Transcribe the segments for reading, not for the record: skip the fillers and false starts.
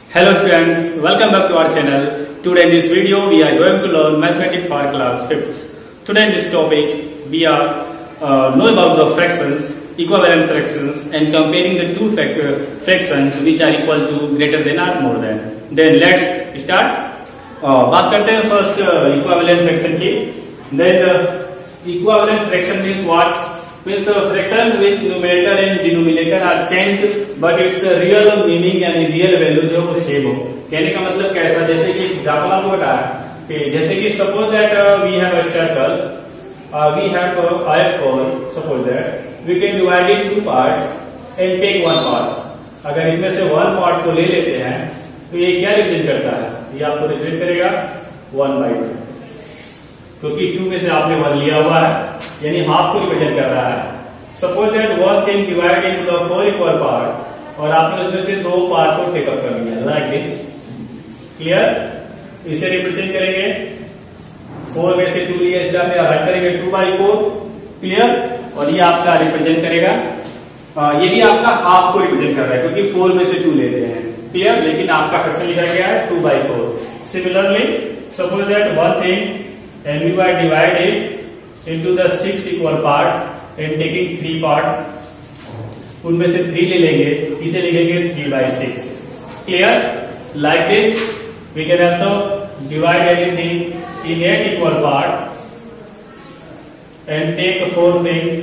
Hello students, welcome back to our channel. Today in this video we are going to learn mathematics for class 5th. Today in this topic we are know about the fractions, equivalent fractions and comparing the two fractions which are equal to, greater than or more than. Then let's start. बात करते हैं first equivalent fraction की. Then equivalent fraction means what? Means a fraction which numerator and denominator are changed but its real meaning यानी real value जो वो same हो. कहने का मतलब कैसा, जैसे कि एग्जांपल आपको बताया कि जैसे कि suppose that we have a circle, we have a hyperbola, suppose that we can divide it two parts and take one part. अगर इसमें से one part को ले लेते हैं तो ये क्या रिप्रेजेंट करता है? ये आपको रिप्रेजेंट करेगा 1/2, क्योंकि 2 में से आपने 1 लिया हुआ है यानी हाफ को रिप्रेजेंट कर रहा है. Suppose that 1 can divide into the 4 equal part और आपने उसमें से 2 पार्ट को टेक अप कर लिया लाइक दिस. क्लियर? इसे रिप्रेजेंट करेंगे 4 में से 2 लिया इसलिए आपने हट करेंगे 2/4. क्लियर? और ये आपका रिप्रेजेंट करेगा, ये भी आपका हाफ को रिप्रेजेंट कर रहा है क्योंकि 4 में से 2 लेते हैं. क्लियर? लेकिन आपका फ्रैक्शन लिखा गया है 2/4. Similarly suppose that 1 thing and we will divide it into the 6 equal part and taking 3 part, उनमें से 3 ले लेंगे, इसे लिखेंगे 3/6. Clear? Like this we can also divide anything in 8 equal part and take 4 things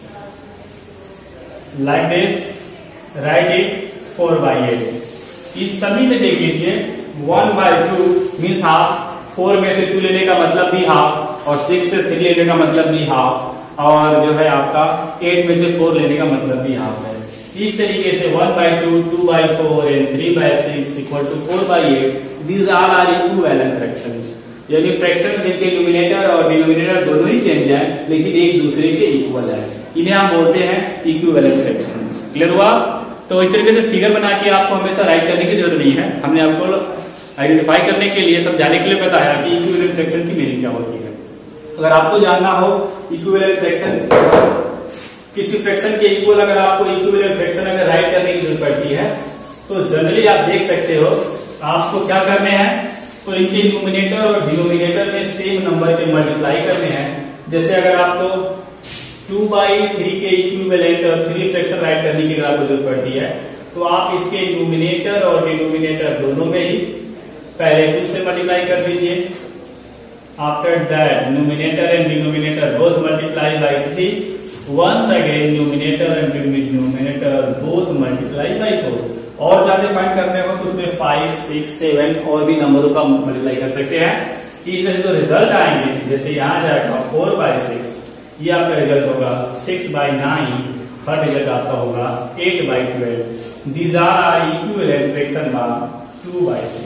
like this, write it 4/8. इस सभी में देख लीजिए 1/2 मीन्स हाफ, 4 में से 2 लेने का मतलब भी हाफ और 6 से 3 लेने का मतलब भी हाफ और जो है आपका 8 में से 4 लेने का मतलब भी हाफ है. इस तरीके से 1/2, 2/4 and 3/6 equal to 4/8. These are equivalent fractions, यानी फ्रैक्शंस जिनके न्यूमरेटर और डिनोमिनेटर दोनों ही चेंज है लेकिन एक दूसरे के इक्वल है. इन्हें हम बोलते हैं इक्विवेलेंट फ्रैक्शंस. क्लियर हुआ? तो इस तरीके से फिगर बना के आपको हमेशा राइट करने की जरूरत नहीं है. हमने आपको आइडेंटिफाई करने के लिए, समझाने के लिए बताया कि इक्विवेलेंट फ्रैक्शन की मीनिंग क्या होती है. अगर आपको जानना हो इक्विवेलेंट फ्रैक्शन, किसी फ्रैक्शन के इक्वल अगर आपको इक्विवेलेंट फ्रैक्शन अगर राइट करने की जरूरत पड़ती है तो जनरली आप देख सकते हो आपको क्या करने हैं, तो इनके न्यूमरेटर और डिनोमिनेटर में सेम नंबर के मल्टीप्लाई करने हैं. जैसे अगर आपको 2/3 के इक्विवेलेंट और 3 फ्रैक्शन राइट करने की आपको जरूरत पड़ती है तो आप इसके न्यूमरेटर और डिनोमिनेटर दोनों में ही पहले 2 से मल्टीप्लाई कर दीजिए. After that numerator and denominator both multiply by 3. Once again numerator and denominator both multiply by 4. और ज्यादा फाइंड करने हो तो उसमें 5, 6, 7 और भी नंबरों का मल्टीप्लाई कर सकते हैं. इसमें जो रिजल्ट आएंगे, जैसे यहाँ जाएगा 4/6, ये आपका रिजल्ट होगा 6/9, हर रिजल्ट आपका होगा 8/12. These are equivalent fraction by 2/3.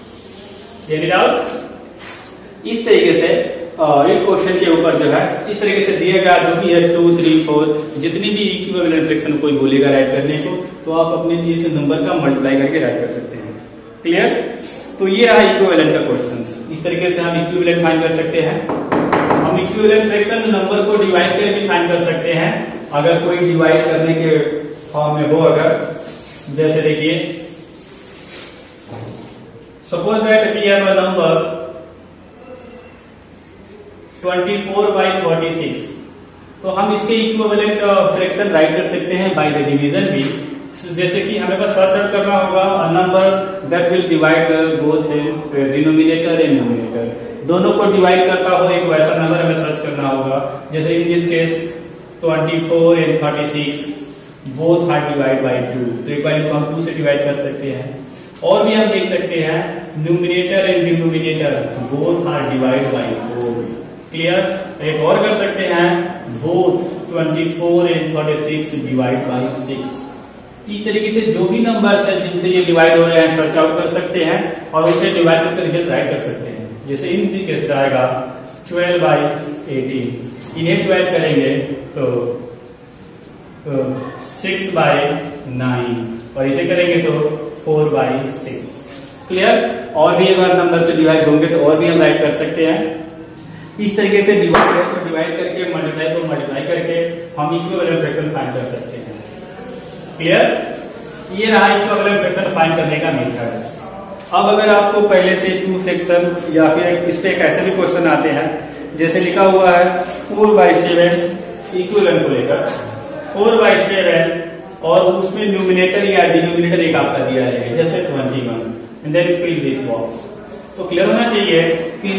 इस तरीके से एक क्वेश्चन के ऊपर जो है इस तरीके से दिया गया जो भी है 2, 3, 4 जितनी भी इक्विवेलेंट फ्रैक्शन कोई बोलेगा राइट करने को तो आप अपने इस नंबर का मल्टीप्लाई करके राइट कर सकते हैं. क्लियर? तो ये रहा इक्विवेलेंट का क्वेश्चन. इस तरीके से हम इक्विवेलेंट फाइंड कर सकते हैं. हम इक्विवेलेंट फ्रैक्शन नंबर को डिवाइड करके फाइंड कर सकते हैं अगर कोई डिवाइड करने के फॉर्म में हो. अगर जैसे देखिए suppose that we have a number 24/36, तो हम इसके इक्विवेलेंट फ्रैक्शन राइट कर सकते हैं बाय द डिवीजन भी. जैसे कि हमें बस सर्च आउट करना होगा a number that will divide both denominator and numerator. दोनों को डिवाइड करता हो एक वैसा नंबर हमें सर्च करना होगा. जैसे in this case 24 and 36 both are divide by 2, तो एक वैल्यू को हम 2 से डिवाइड कर सकते हैं. और भी हम देख सकते हैं numerator and denominator both are divide by 4. Clear? एक और कर सकते हैं बोथ 24 एंड 36 डिवाइड बाय 6. इस तरीके से जो भी नंबर्स है जिनसे ये डिवाइड हो रहे हैं सर्च आउट कर सकते हैं और उसे डिवाइड करके रिजल्ट राइट कर सकते हैं. जैसे इन केस आएगा 12/18, इन्हें डिवाइड करेंगे तो 6/9 और इसे करेंगे तो 4/6. क्लियर? और भी अगर नंबर से डिवाइड होंगे तो और भी हम राइट कर सकते हैं. इस तरीके से डिवाइड है तो डिवाइड करके, मल्टीप्लाई को मल्टीप्लाई करके हम इक्विवेलेंट फ्रैक्शन फाइंड कर सकते हैं. क्लियर? ये रहा इक्विवेलेंट फ्रैक्शन फाइंड करने का मेथड. अब अगर आपको पहले से टू फ्रैक्शन या फिर इस पे ऐसे भी क्वेश्चन आते हैं, जैसे लिखा हुआ है 4/7 इक्विवेलेंट को लेकर 4/7 और उसमें न्यूमिनेटर या डिनोमिनेटर एक आपका दिया है जैसे 21 and then fill this box. तो क्लियर होना चाहिए कि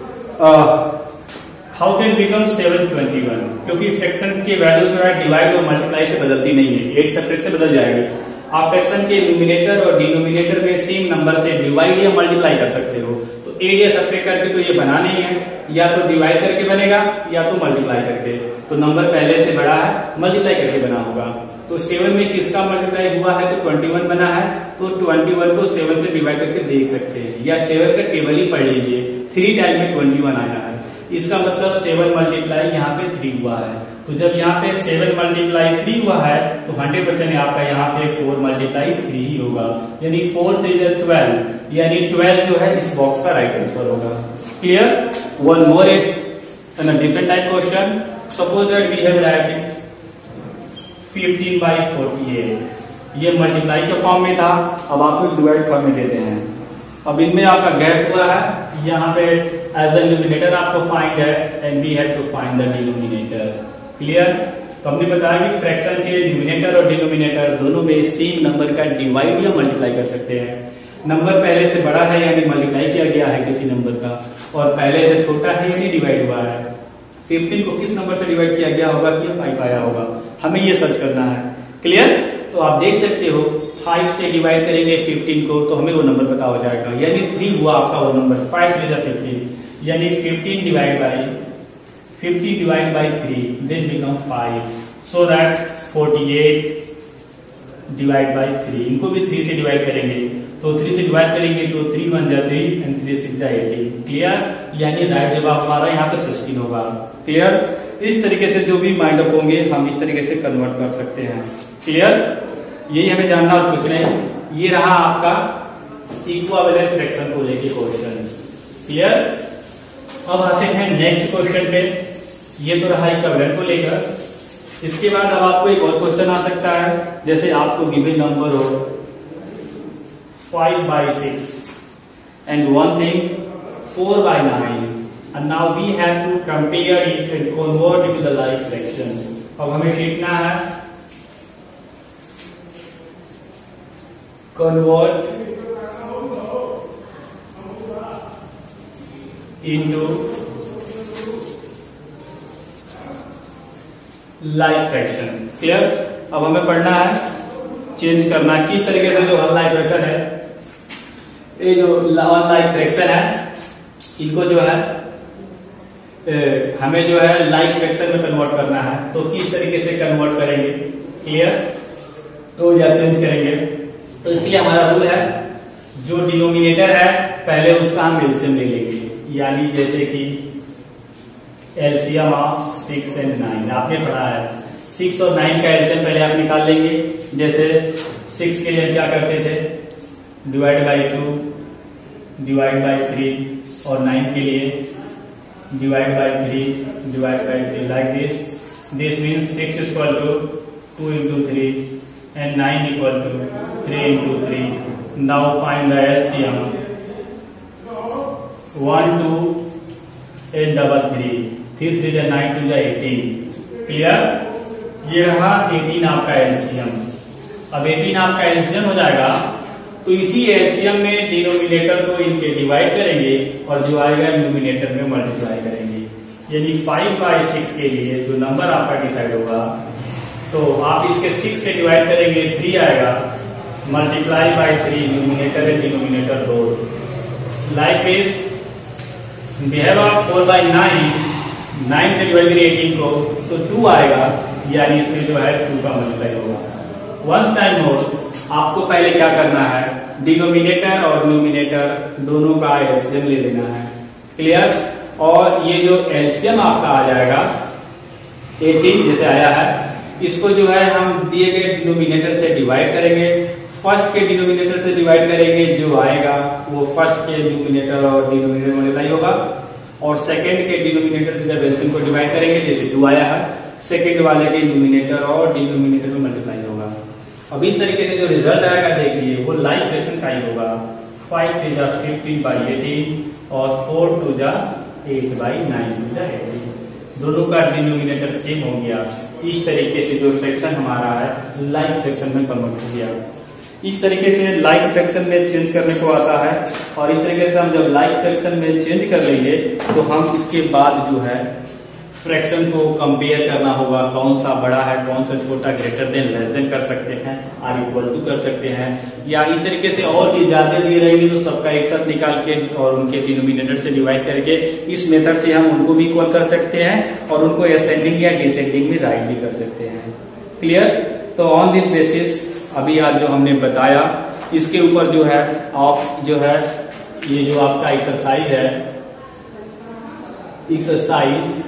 हाउ कैन बिकम 721, क्योंकि फ्रैक्शन की वैल्यू जो है डिवाइड और मल्टीप्लाई से बदलती नहीं है, 8 सेपरेट से बदल जाएगी। आप फ्रैक्शन के न्यूमिनेटर और डिनोमिनेटर में सेम नंबर से डिवाइड या मल्टीप्लाई कर सकते हो। तो 8 या सेपरेट करके तो ये बना नहीं है, या तो डिवाइड करके बनेगा या तो मल्टीप्लाई करके। तो नंबर पहले से बड़ा है, मल्टीप्लाई करके बना होगा। तो 7 में किसका मल्टीप्लाई हुआ है तो 21 बना है, तो 21 को 7 से डिवाइड करके देख सकते हैं, या 7 का टेबल ही पढ़ लीजिए, 3 टाइम में 21 आया है। इसका मतलब 7 मल्टीप्लाई यहाँ पे 3 हुआ है। तो जब यहाँ पे 7 मल्टीप्लाई 3 हुआ है तो 100% आपका यहाँ पे 4 मल्टीप्लाई 3 ही होगा, यानी 4 3 12, यानी 12 जो है इस बॉक्स का राइट आंसर होगा। Clear? One more an different type question. Suppose that we have write 15/48, ये मल्टीप्लाई के फॉर्म में था, अब आपको डिवाइड फॉर्म में देते हैं। अब इनमें आपका गैप हुआ है, यहाँ पे एज ए न्यूमिनेटर आपको फाइंड है and we have to find the denominator. Clear? तो हमने बताया कि फ्रैक्शन के न्यूमिनेटर और डिनोमिनेटर दोनों में सेम नंबर का डिवाइड या मल्टीप्लाई कर सकते हैं। नंबर पहले से बड़ा है यानी मल्टीप्लाई किया गया है किसी नंबर का, और पहले से छोटा है यानी डिवाइड हुआ है। 15 को किस नंबर से डिवाइड किया गया होगा कि 5 आया होगा, हमें ये सर्च करना है। क्लियर? तो आप देख सकते हो 5 से डिवाइड करेंगे 15 को तो हमें वो नंबर पता हो जाएगा, यानी 3 हुआ आपका वो नंबर। 5 3 15, यानी 15 divide by 3 then become 5, so that 48 divide by 3। इनको भी 3 से डिवाइड करेंगे, तो 3 से डिवाइड करेंगे तो 3 1 जा 3 एंड 3 6 जा 18। क्लियर? यानी राइट जवाब हमारा यहाँ पे 16 होगा। क्लियर? इस तरीके से जो भी माइंड अप होंगे हम इस तरीके से कन्वर्ट कर सकते हैं। क्लियर? यही हमें जानना और कुछ नहीं। ये रहा आपका इक्विवेलेंट फ्रैक्शन को लेके क्वेश्चन। क्लियर? अब आते हैं नेक्स्ट क्वेश्चन पे। ये तो रहा इक्विवेलेंट को लेकर। इसके बाद अब आपको एक और क्वेश्चन आ सकता है, जैसे आपको गिवन नंबर हो 5/6 and one thing 4/9, and now we have to compare it and convert it to the like fraction. अब हमें सीखना है convert into like fraction. Clear? अब हमें पढ़ना है, चेंज करना है किस तरीके से जो like fraction है, ये जो like fraction है इनको जो है हमें जो है like fraction में कन्वर्ट करना है। तो किस तरीके से कन्वर्ट करेंगे? क्लियर? तो या चेंज करेंगे, तो इसके लिए हमारा रूल है जो डिनोमिनेटर है पहले उसका हम एलसीएम ले लेंगे, यानी जैसे कि एलसीएम ऑफ 6 and 9 आपने पढ़ा है। 6 और 9 का एलसीएम पहले आप निकाल लेंगे। जैसे 6 के लिए क्या करते थे, डिवाइड बाई 2 डिवाइड बाई 3, और 9 के लिए divide by 3 divide by 3, like this means 6 is equal to 2 into 3 and 9 equal to 3 into 3. Now find the LCM. 1 2 8 double 3, 3 3 जा 9 2 जा 18। क्लियर? ये रहा 18 आपका एलसीएम। अब 18 आपका एलसीएम हो जाएगा, तो इसी एलसीएम में डिनोमिनेटर को इनके डिवाइड करेंगे और जो आएगा न्यूमिनेटर में मल्टीप्लाई करेंगे। यानी 5/6 के लिए जो नंबर आपका डिसाइड होगा, तो आप इसके 6 से डिवाइड करेंगे 3 आएगा, multiply by 3 numerator and denominator both. Like this we have 4/9, 9 से डिवाइड करिए 18 को तो 2 आएगा, यानी इसमें जो है 2 का मल्टीप्लाई होगा। वंस टाइम मोर आपको पहले क्या करना है, डिनोमिनेटर और न्यूमिनेटर दोनों का एलसीएम ले लेना है। क्लियर? और ये जो एलसीएम आपका आ जाएगा 18 जैसे आया है, इसको जो है हम दिए गए डिनोमिनेटर से डिवाइड करेंगे। फर्स्ट के डिनोमिनेटर से डिवाइड करेंगे, जो आएगा वो फर्स्ट के डिनोमिनेटर और डिनोमिनेटर मल्टीप्लाई होगा, और सेकंड के डिनोमिनेटर से जब एलसीएम को डिवाइड करेंगे, जैसे 2 आया है, सेकंड वाले के न्यूमिनेटर और डिनोमिनेटर में मल्टीप्लाई होगा। अब इस तरीके से जो रिजल्ट आएगा देखिए वो लाइक फ्रैक्शन का ही होगा। 5 3 जा 15/18 और 4 2 जा 8/9 2 जा 18। दोनों का डिनोमिनेटर सेम हो गया। इस तरीके से जो फ्रैक्शन हमारा है लाइक फ्रैक्शन में कन्वर्ट हो गया। इस तरीके से लाइक फ्रैक्शन में चेंज करने को आता है। और इस तरीके से हम जब लाइक फ्रैक्शन में चेंज कर लेंगे तो हम इसके बाद जो है फ्रैक्शन को कंपेयर करना होगा, कौन सा बड़ा है, कौन सा छोटा, ग्रेटर देन, लेस देन कर सकते हैं, आर इक्वल टू कर सकते हैं, या इस तरीके से और भी ज्यादा दिए रहेंगे तो सबका एक साथ निकाल के और उनके डिनोमिनेटर से डिवाइड करके इस मेथड से हम उनको भी इक्वल कर सकते हैं और उनको असेंडिंग या डिसेंडिंग में राइट भी कर सकते हैं। क्लियर? तो ऑन दिस बेसिस अभी आज जो हमने बताया इसके ऊपर जो है आप जो है ये जो आपका एक्सरसाइज है, एक्सरसाइज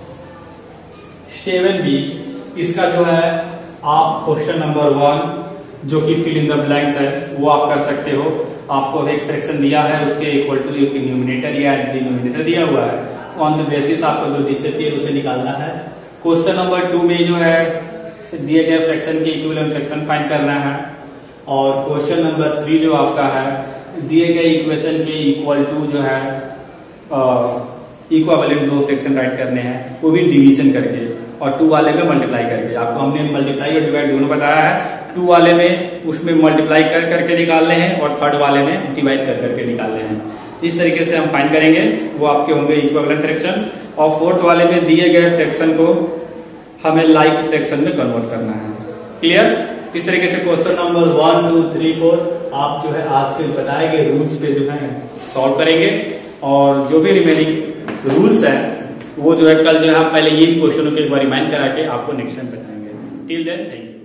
7B, इसका जो है आप क्वेश्चन नंबर 1 जो कि फिल इन द ब्लैंक्स है वो आप कर सकते हो। आपको एक फ्रैक्शन दिया है, उसके इक्वल टू एक न्यूमिनेटर या डिनोमिनेटर दिया हुआ है, ऑन द बेसिस आपको जो डिसअपियर उसे निकालना है। क्वेश्चन नंबर 2 में जो है दिए गए फ्रैक्शन के इक्विवेलेंट फ्रैक्शन फाइंड करना है। और क्वेश्चन नंबर 3 जो आपका है दिए गए इक्वेशन के इक्वल टू जो है इक्विवेलेंट दो फ्रैक्शन राइट करने हैं, वो भी डिवीजन करके और 2 वाले में मल्टीप्लाई करके। आपको हमने मल्टीप्लाई और डिवाइड दोनों बताया है। 2 वाले में उसमें मल्टीप्लाई कर करके निकालने हैं और 3rd वाले में डिवाइड कर करके निकालने हैं। इस तरीके से हम फाइंड करेंगे, वो आपके होंगे इक्विवेलेंट फ्रैक्शन। और 4th वाले में दिए गए फ्रैक्शन को हमें लाइक फ्रैक्शन में कन्वर्ट करना है। क्लियर? इस तरीके से क्वेश्चन नंबर 1 2 3 4 आप जो है आज के बताए गए रूल्स पे जो है सॉल्व करेंगे और जो भी रिमेनिंग रूल्स है वो जो है कल जो है हम पहले ये क्वेश्चनों के एक बार रिमाइंड करा के आपको नेक्स्ट टाइम बताएंगे। Till then thank you.